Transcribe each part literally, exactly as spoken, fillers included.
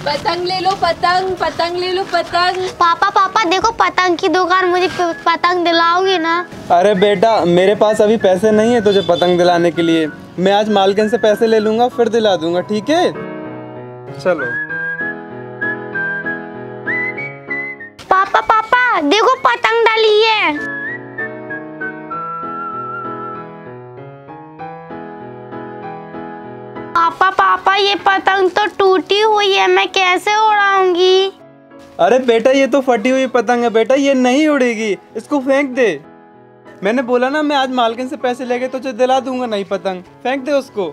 पतंग ले लो, पतंग पतंग ले लो पतंग। पापा पापा देखो पतंग की दुकान, मुझे पतंग दिलाओगे ना? अरे बेटा मेरे पास अभी पैसे नहीं है तुझे पतंग दिलाने के लिए, मैं आज मालकिन से पैसे ले लूंगा फिर दिला दूंगा, ठीक है? चलो। पापा पापा देखो पतंग डाली है। पापा पापा ये पतंग तो टूटी हुई है, मैं कैसे उड़ाऊंगी? अरे बेटा ये तो फटी हुई पतंग है बेटा, ये नहीं उड़ेगी, इसको फेंक दे। मैंने बोला ना मैं आज मालकिन से पैसे लेके तुझे दिला दूंगा नई पतंग, फेंक दे उसको।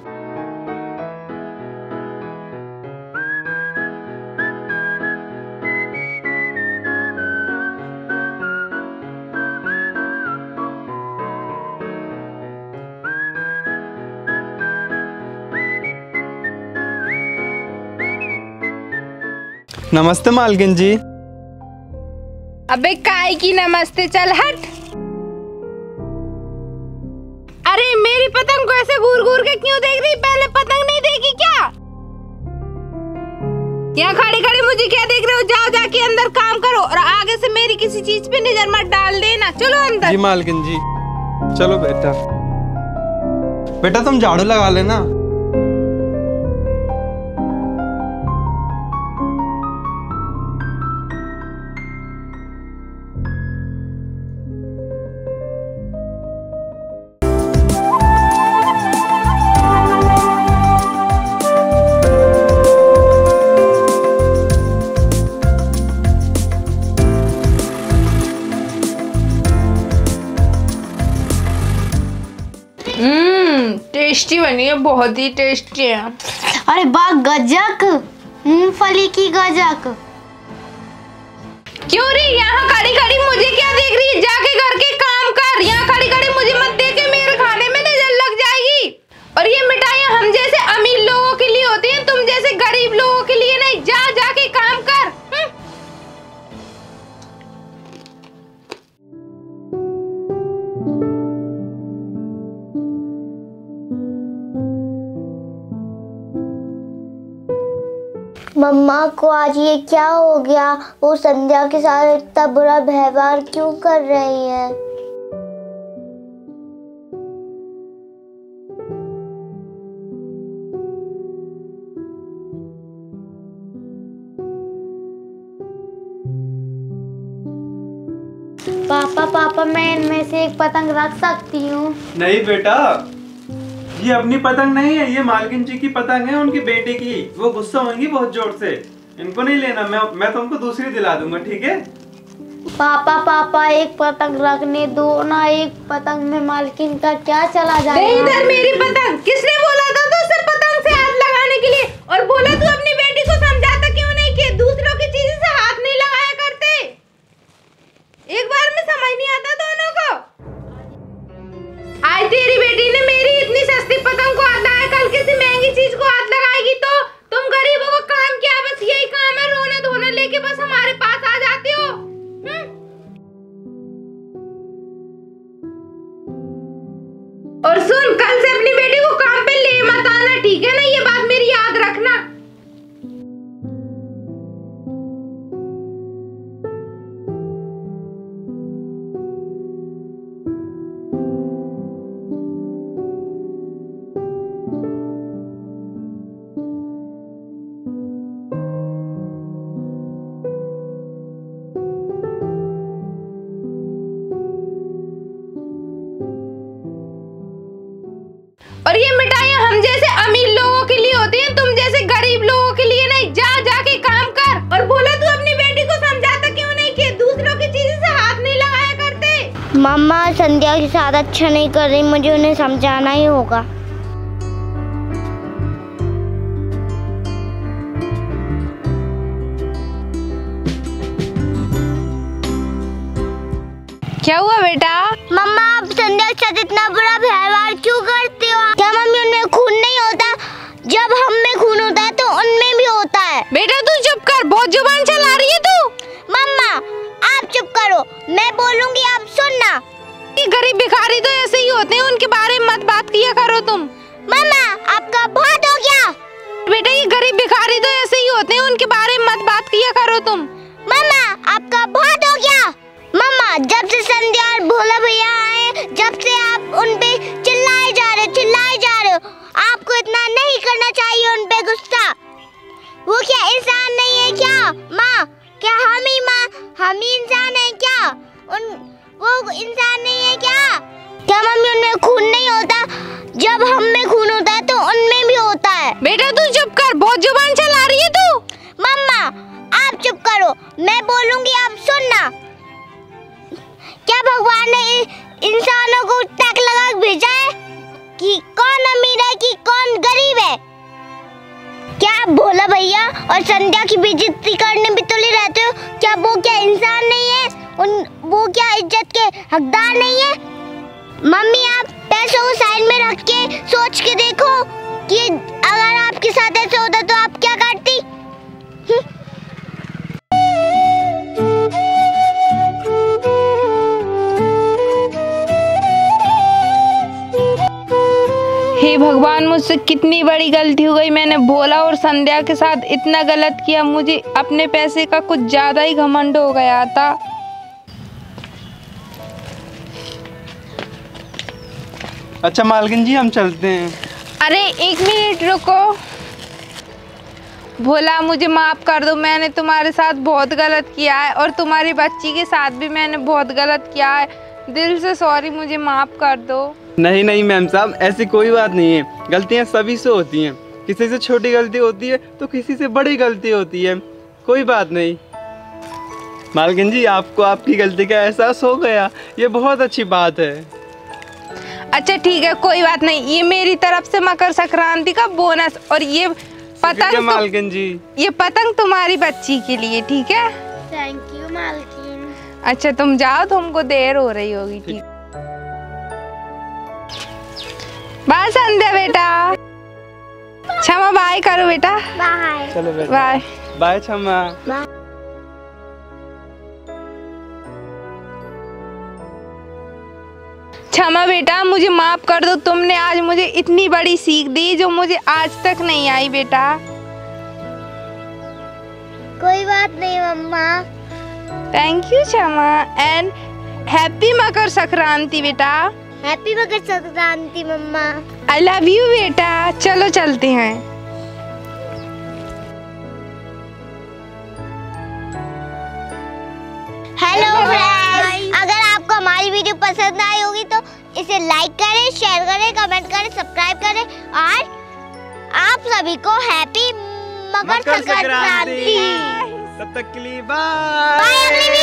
नमस्ते मालकिन जी। अबे काय की नमस्ते, चल हट। अरे मेरी पतंग को ऐसे घूर घूर के क्यों देख रही? पहले पतंग नहीं देखी क्या? यहाँ खड़े खड़े मुझे क्या देख रहे हो? जाओ जाके अंदर काम करो और आगे से मेरी किसी चीज पे नजर मत डाल देना। चलो अंदर। जी मालकिन जी। चलो बेटा। बेटा तुम झाड़ू लगा लेना। हम्म टेस्टी बनी है, बहुत ही टेस्टी है। अरे वाह गजक, मूंगफली की गजक। क्यों रे यहाँ खड़ी खड़ी मुझे क्या देख रही है? जाके घर के काम कर। यहाँ खड़ी खड़ी मुझे मत देखे, मेरे खाने में नजर लग जाएगी। और ये मिठाइयाँ हम जैसे अमीर लोगों के लिए होती हैं, तुम जैसे गरीब लोगों के लिए नहीं। जा जाके काम कर। मम्मा को आज ये क्या हो गया? वो संध्या के साथ इतना बुरा व्यवहार क्यों कर रही है? पापा पापा मैं इनमें से एक पतंग रख सकती हूँ? नहीं बेटा, ये अपनी पतंग नहीं है, ये मालकिन जी की पतंग है, उनकी बेटे की। वो गुस्सा होंगी बहुत जोर से, इनको नहीं लेना। मैं मैं तुमको दूसरी दिला दूंगा, ठीक है? पापा पापा एक पतंग रखने दो ना, एक पतंग में मालकिन का क्या चला जाएगा? इधर मेरी पतंग। किसने बोला था तो सिर्फ पतंग से हाथ लगाने के लिए? और बोला तू अपनी बेटी को समझाता क्यों नहीं कि दूसरों की चीजों से हाथ नहीं लगाया करते? एक बार में समझ नहीं आता दोनों को। आज तेरी बेटी ने मेरी इतनी सस्ती पतंग को हाथ लगाया, कल किसी महंगी चीज को हाथ लगाएगी तो तुम गरीबों को काम क्या? बस यही काम है, रोना धोना लेके बस हमारे पास आ जाते हो। और सुन, कल से अपनी बेटी को काम पे ले मत आना, ठीक है ना? ये बात मेरी याद रखना। और ये मिठाइयाँ हम जैसे अमीर लोगों के लिए होती हैं, तुम जैसे गरीब लोगों के लिए नहीं। जा जाके काम कर। और बोला तू अपनी बेटी को समझाता क्यों नहीं कि दूसरों की चीजों से हाथ नहीं लगाया करते? मम्मा संध्या के साथ अच्छा नहीं कर रही, मुझे उन्हें समझाना ही होगा। क्या हुआ बेटा? मम्मा आप संध्या के साथ इतना बुरा व्यवहार क्यों करते हो? क्या मम्मी उनमें खून नहीं होता? जब हम में खून होता है तो उनमें भी होता है। बेटा तू चुप कर, बहुत जुबान चला रही है तू। मम्मा आप चुप करो, मैं बोलूंगी आप सुनना। ये गरीब भिखारी तो ऐसे ही होते हैं, उनके बारे में मत बात किया करो तुम। मम्मा आपका बहुत हो गया। बेटा ये गरीब भिखारी तो ऐसे ही होते हैं उनके बारे में मत बात किया करो तुम। मम्मा आपका बहुत हो गया। मम्मा जब से संध्या और भोला भैया आए, जब से आप उन पे चिल्लाए जा रहे हो चिल्लाए जा रहे हो। आपको इतना नहीं करना चाहिए उन पे गुस्सा। वो क्या इंसान नहीं है क्या माँ? क्या हम ही माँ हम ही इंसान है क्या? उन वो इंसान नहीं है क्या? क्या मम्मी उनमें खून नहीं होता? जब हम में खून होता है तो उनमें भी होता है। बेटा तू चुप कर, बहुत जुबान चला रही है तू। मम्मा आप चुप करो, मैं बोलूंगी आप सुनना। क्या भगवान ने इंसानों को टैग लगा के भेजा है कि कौन अमीर है कि कौन गरीब है? क्या आप भोला भैया और संध्या की बेइज्जती करने भी तुले रहते हो? क्या वो क्या इंसान नहीं है? उन वो क्या इज्जत के हकदार नहीं है? मम्मी आप पैसों को साइड में रख के सोच के देखो कि अगर आपके साथ ऐसा होता तो आप क्या करती? हे भगवान मुझसे कितनी बड़ी गलती हो गई। मैंने भोला और संध्या के साथ इतना गलत किया। मुझे अपने पैसे का कुछ ज्यादा ही घमंड हो गया था। अच्छा मालकिन जी हम चलते हैं। अरे एक मिनट रुको। भोला मुझे माफ कर दो, मैंने तुम्हारे साथ बहुत गलत किया है और तुम्हारी बच्ची के साथ भी मैंने बहुत गलत किया है। दिल से सॉरी, मुझे माफ कर दो। नहीं नहीं मैम साहब, ऐसी कोई बात नहीं है। गलतियाँ सभी से होती हैं। किसी से छोटी गलती होती है तो किसी से बड़ी गलती होती है। कोई बात नहीं। मालकिन जी आपको आपकी गलती का एहसास हो गया, ये बहुत अच्छी बात है। अच्छा ठीक है कोई बात नहीं। ये मेरी तरफ से मकर संक्रांति का बोनस और ये पतंग तो, मालकिन जी ये पतंग तुम्हारी बच्ची के लिए, ठीक है? थैंक यू मालकिन। अच्छा तुम जाओ, तुमको देर हो रही होगी। ठीक बाय संध्या बेटा। क्षमा बाय करो बेटा। बाय। चलो बेटा बाय बाय क्षमा। क्षमा बेटा मुझे माफ कर दो। तुमने आज मुझे इतनी बड़ी सीख दी जो मुझे आज तक नहीं आई बेटा। कोई बात नहीं मम्मा। Thank you Kshama and happy Makar Sankranti बेटा। हैप्पी मकर संक्रांति मम्मा। आई लव यू बेटा। चलो चलते हैं। हेलो फ्रेंड्स, अगर आपको हमारी वीडियो पसंद आई होगी तो इसे लाइक करें, शेयर करें, कमेंट करें, सब्सक्राइब करें और आप सभी को हैप्पी मकर संक्रांति। तब तक के लिए बाय। बाय।